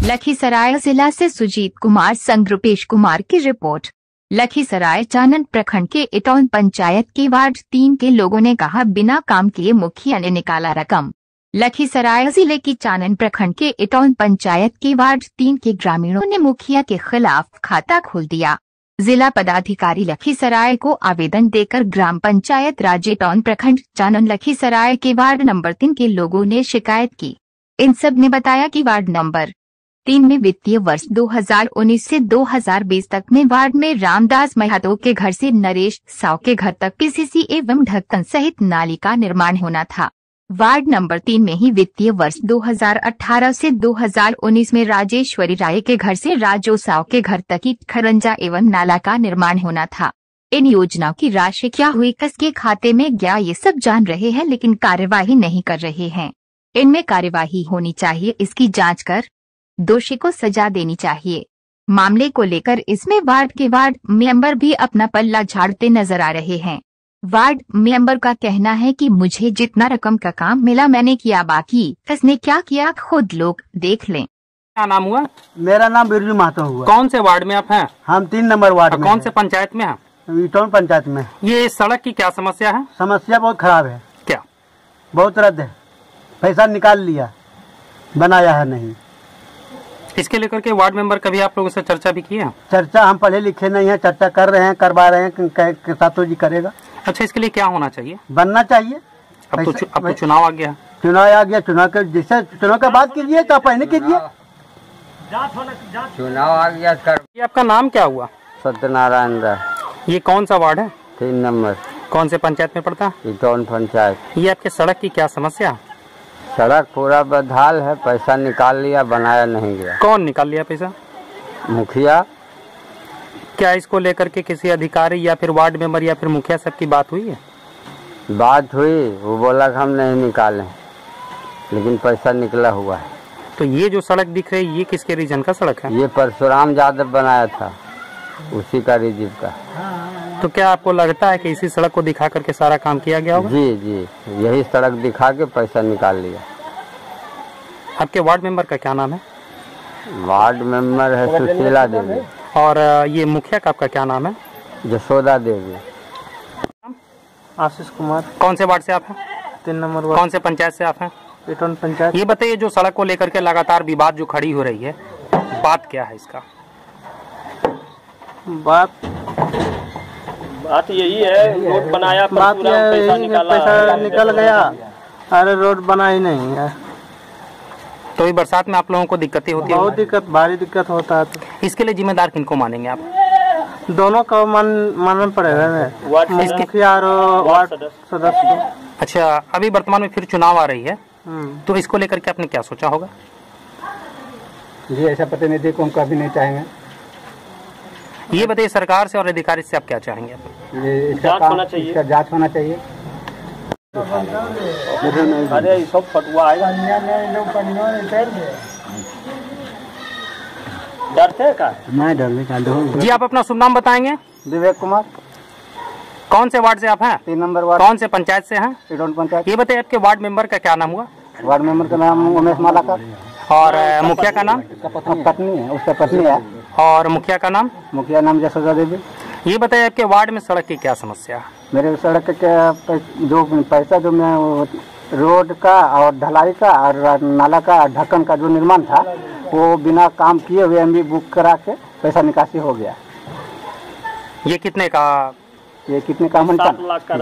लखीसराय जिला से सुजीत कुमार संग रुपेश कुमार की रिपोर्ट। लखीसराय चानन प्रखंड के इटौन पंचायत के वार्ड 3 के लोगों ने कहा बिना काम किए मुखिया ने निकाला रकम। लखीसराय जिले की चानन प्रखंड के इटौन पंचायत के वार्ड 3 के ग्रामीणों ने मुखिया के खिलाफ खाता खोल दिया। जिला पदाधिकारी लखीसराय को आवेदन देकर ग्राम पंचायत राज इटौन प्रखंड चानन लखीसराय के वार्ड नंबर 3 के लोगों ने शिकायत की। इन सब ने बताया कि वार्ड नंबर 3 में वित्तीय वर्ष 2019 से 2020 तक में वार्ड में रामदास महतो के घर से नरेश साव के घर तक पीसीसी एवं ढक्कन सहित नाली का निर्माण होना था। वार्ड नंबर 3 में ही वित्तीय वर्ष 2018 से 2019 में राजेश्वरी राय के घर से राजो साव के घर तक की खरंजा एवं नाला का निर्माण होना था। इन योजनाओं की राशि क्या हुई, किसके खाते में गया, ये सब जान रहे हैं लेकिन कार्यवाही नहीं कर रहे हैं। इनमें कार्यवाही होनी चाहिए, इसकी जांच कर दोषी को सजा देनी चाहिए। मामले को लेकर इसमें वार्ड के वार्ड मेंबर भी अपना पल्ला झाड़ते नजर आ रहे हैं। वार्ड मेंबर का कहना है कि मुझे जितना रकम का काम मिला मैंने किया, बाकी किसने क्या किया खुद लोग देख लें। क्या नाम हुआ? मेरा नाम बिरजू महतो हुआ। कौन से वार्ड में आप हैं? हम 3 नंबर वार्ड में। कौन से पंचायत में हैं? इटौन पंचायत में। ये सड़क की क्या समस्या है? समस्या बहुत खराब है। क्या? बहुत रद्द है, पैसा निकाल लिया, बनाया है नहीं। इसके लेकर के वार्ड मेंबर कभी आप लोगों से चर्चा भी की है? चर्चा हम पढ़े लिखे नहीं है, चर्चा कर रहे हैं, करवा रहे हैं, सातों जी करेगा। अच्छा, इसके लिए क्या होना चाहिए? बनना चाहिए। अब तो चुनाव आ गया। चुनाव आ गया, चुनाव के जैसे चुनाव के बाद कीजिए तो पहले कीजिए। चुनाव आ गया कर। ये आपका नाम क्या हुआ? सत्यनारायण राय। ये कौन सा वार्ड है? 3 नंबर। कौन से पंचायत में पड़ता है? इटौन पंचायत। ये आपके सड़क की क्या समस्या है? सड़क पूरा बदहाल है, पैसा निकाल लिया, बनाया नहीं गया। कौन निकाल लिया पैसा? मुखिया। क्या इसको लेकर के किसी अधिकारी या फिर वार्ड मेंबर या फिर मुखिया साहब की बात हुई है? बात हुई, वो बोला कि हम नहीं निकालें, लेकिन पैसा निकला हुआ है। तो ये जो सड़क दिख रही है ये किसके रीजन का सड़क है? ये परशुराम यादव बनाया था, उसी का रिजीव का। तो क्या आपको लगता है कि इसी सड़क को दिखा करके सारा काम किया गया होगा? जी जी, यही सड़क दिखा के पैसा निकाल लिया। आपके वार्ड मेंबर का क्या नाम है? वार्ड मेंबर है सुशीला देवी। और ये मुखिया का आपका क्या नाम है? जसोदा देवी। आशीष कुमार। कौन से वार्ड से आप हैं? 3 नंबर वार्ड। कौन से पंचायत से आप हैं? इटौन पंचायत। ये बताइए, जो सड़क को लेकर के लगातार विवाद जो खड़ी हो रही है, बात क्या है इसका? बात यही है, रोड बनाया, पैसा निकल गया, अरे रोड बना ही नहीं है। तो ये बरसात में आप लोगों को दिक्कतें होती है? बहुत दिक्कत, भारी दिक्कत होता है। तो इसके लिए जिम्मेदार किनको मानेंगे आप? दोनों का मानना पड़ेगा ना, मुखिया और वार्ड सदस्य। अच्छा, अभी वर्तमान में फिर चुनाव आ रही है, तो इसको लेकर के आपने क्या सोचा होगा? जी ऐसा प्रतिनिधि को हम कभी नहीं चाहेंगे। ये बताइए, सरकार से और अधिकारी से आप क्या चाहेंगे? जांच होना चाहिए, इसका जांच होना चाहिए। अरे सब फटुआ आएगा, डरते का? नहीं डरने का। जी, आप अपना शुभ नाम बताएंगे? विवेक कुमार। कौन से वार्ड से आप हैं? 3 नंबर वार्ड। कौन से पंचायत से हैं? इटौन पंचायत। ये बताइए, आपके वार्ड मेंबर का क्या नाम हुआ? वार्ड मेंबर का नाम उमेश मालाकर। और मुखिया का नाम? पत्नी है, उसका पत्नी है। और मुखिया का नाम? मुखिया नाम जसोदा देवी। ये बताइए, आपके वार्ड में सड़क की क्या समस्या है? मेरे सड़क के जो पैसा जो मैं रोड का और ढलाई का और नाला का ढक्कन का जो निर्माण था, वो बिना काम किए हुए एमबी बुक करा के पैसा निकासी हो गया। ये कितने का? ये कितने का? 7 लाख का।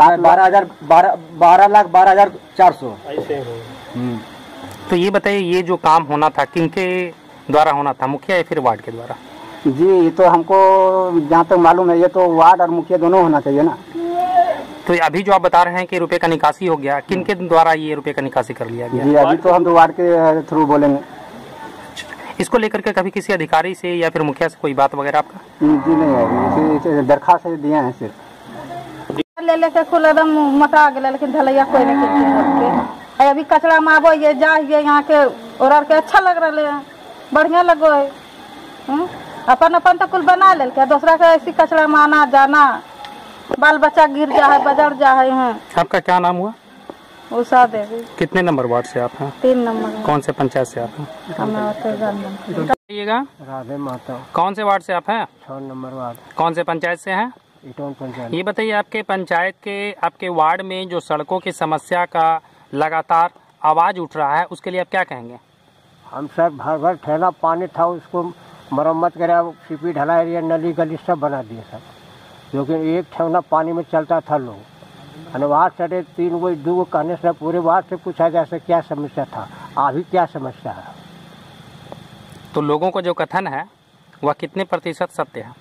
12,400 ऐसे। तो ये बताइए, ये जो काम होना था किनके द्वारा होना था, मुखिया या फिर वार्ड के द्वारा? जी ये तो हमको जहाँ तक मालूम है, ये तो वार्ड और मुखिया दोनों होना चाहिए ना। तो अभी जो आप बता रहे हैं कि रुपए का निकासी हो गया, किनके द्वारा ये रुपए का निकासी कर लिया गया? जी अभी तो हम तो वार्ड के थ्रू बोलेंगे। इसको लेकर के कभी किसी अधिकारी से या फिर मुखिया से कोई बात वगैरह आपका? जी नहीं है, दरखास्त दिए हैं सिर्फ। ले लेके खुल एकदम मोटा गया, लेकिन ढलैया कोई नहीं करते। अभी कचरा में आबो ये जाइए, यहाँ के और के अच्छा लग रहा है, बढ़िया लगो है। अपन अपन तो कुल बना ले, दूसरा का ऐसी कचरा में आना जाना, बाल बच्चा गिर जा है, बजड़ जा है। आपका क्या नाम हुआ? उषा देवी। कितने नंबर वार्ड से आप हैं? 3 नंबर। कौन से पंचायत से आप हैं? बताइएगा। राधे माता। कौन से वार्ड से आप हैं? 6 नंबर वार्ड। कौन से पंचायत से हैं? इटौन पंचायत। ये बताइए, आपके पंचायत के आपके वार्ड में जो सड़कों की समस्या का लगातार आवाज उठ रहा है, उसके लिए आप क्या कहेंगे? हम सर भर भर ठेला पानी था, उसको मरम्मत करे, सीपी ढला एरिया नली गली सब बना दिए सर, लेकिन एक ठेवना पानी में चलता था लोग। वार्ड से 3 गो 2 गो कहने से पूरे वार्ड से पूछा जैसे क्या समस्या था, अभी क्या समस्या है। तो लोगों को जो कथन है वह कितने प्रतिशत सत्य है?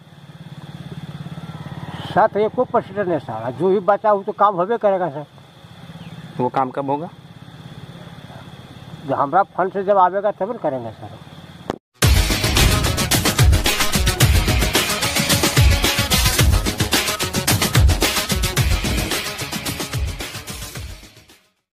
1% नहीं सर, जो भी बचा हो तो काम होबे करेगा सर। वो काम कब होगा? जो हमारा फंड से जब आवेगा तब करेंगे सर।